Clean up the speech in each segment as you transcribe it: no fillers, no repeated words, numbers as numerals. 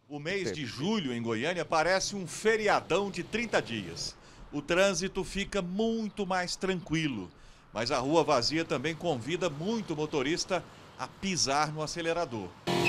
O mês de julho em Goiânia parece um feriadão de 30 dias. O trânsito fica muito mais tranquilo, mas a rua vazia também convida muito motorista a pisar no acelerador.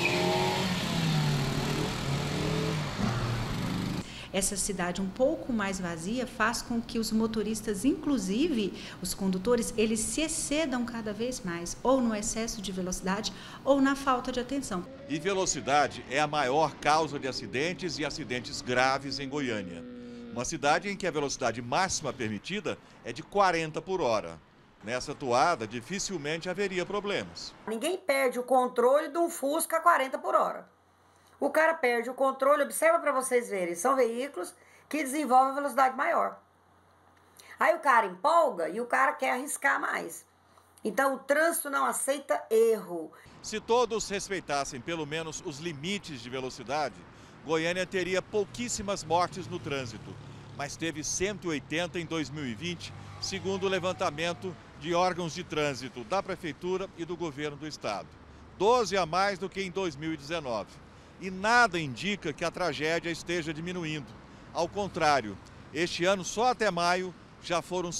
Essa cidade um pouco mais vazia faz com que os motoristas, inclusive os condutores, eles se excedam cada vez mais, ou no excesso de velocidade ou na falta de atenção. E velocidade é a maior causa de acidentes e acidentes graves em Goiânia. Uma cidade em que a velocidade máxima permitida é de 40 por hora. Nessa toada, dificilmente haveria problemas. Ninguém perde o controle de um Fusca a 40 por hora. O cara perde o controle, observa para vocês verem, são veículos que desenvolvem velocidade maior. Aí o cara empolga e o cara quer arriscar mais. Então o trânsito não aceita erro. Se todos respeitassem pelo menos os limites de velocidade, Goiânia teria pouquíssimas mortes no trânsito, mas teve 180 em 2020, segundo o levantamento de órgãos de trânsito da Prefeitura e do Governo do Estado. 12 a mais do que em 2019. E nada indica que a tragédia esteja diminuindo. Ao contrário, este ano, só até maio, já foram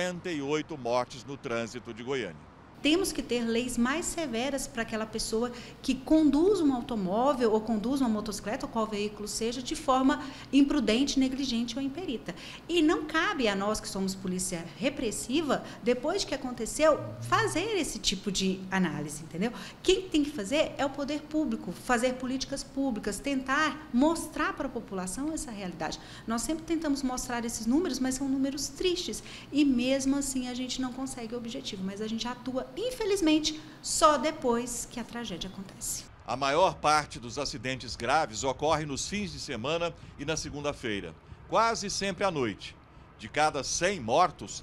58 mortes no trânsito de Goiânia. Temos que ter leis mais severas para aquela pessoa que conduz um automóvel ou conduz uma motocicleta ou qual veículo seja de forma imprudente, negligente ou imperita. E não cabe a nós que somos polícia repressiva, depois que aconteceu, fazer esse tipo de análise, entendeu? Quem tem que fazer é o poder público, fazer políticas públicas, tentar mostrar para a população essa realidade. Nós sempre tentamos mostrar esses números, mas são números tristes e mesmo assim a gente não consegue o objetivo, mas a gente atua infelizmente, só depois que a tragédia acontece. A maior parte dos acidentes graves ocorre nos fins de semana e na segunda-feira, quase sempre à noite. De cada 100 mortos,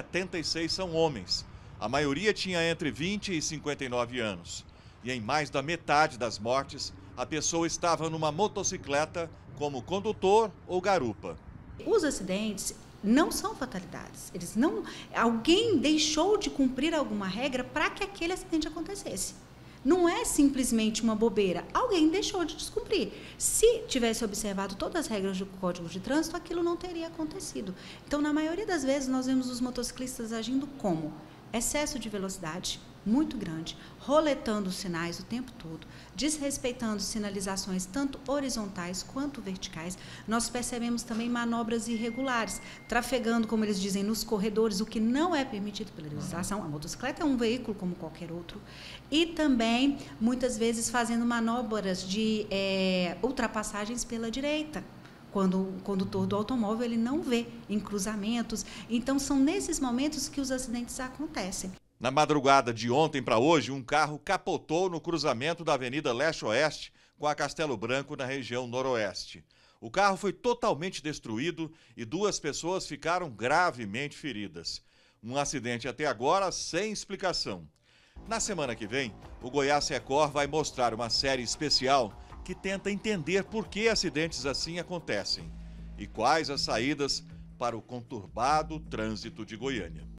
76 são homens. A maioria tinha entre 20 e 59 anos. E em mais da metade das mortes, a pessoa estava numa motocicleta como condutor ou garupa. Os acidentes não são fatalidades. Alguém deixou de cumprir alguma regra para que aquele acidente acontecesse. Não é simplesmente uma bobeira. Alguém deixou de descumprir. Se tivesse observado todas as regras do Código de Trânsito, aquilo não teria acontecido. Então, na maioria das vezes, nós vemos os motociclistas agindo como excesso de velocidade muito grande, roletando os sinais o tempo todo, desrespeitando sinalizações tanto horizontais quanto verticais. Nós percebemos também manobras irregulares, trafegando, como eles dizem, nos corredores, o que não é permitido pela legislação. A motocicleta é um veículo como qualquer outro. E também, muitas vezes, fazendo manobras de ultrapassagens pela direita, quando o condutor do automóvel ele não vê em cruzamentos. Então, são nesses momentos que os acidentes acontecem. Na madrugada de ontem para hoje, um carro capotou no cruzamento da Avenida Leste-Oeste com a Castelo Branco, na região noroeste. O carro foi totalmente destruído e 2 pessoas ficaram gravemente feridas. Um acidente até agora sem explicação. Na semana que vem, o Goiás Record vai mostrar uma série especial que tenta entender por que acidentes assim acontecem e quais as saídas para o conturbado trânsito de Goiânia.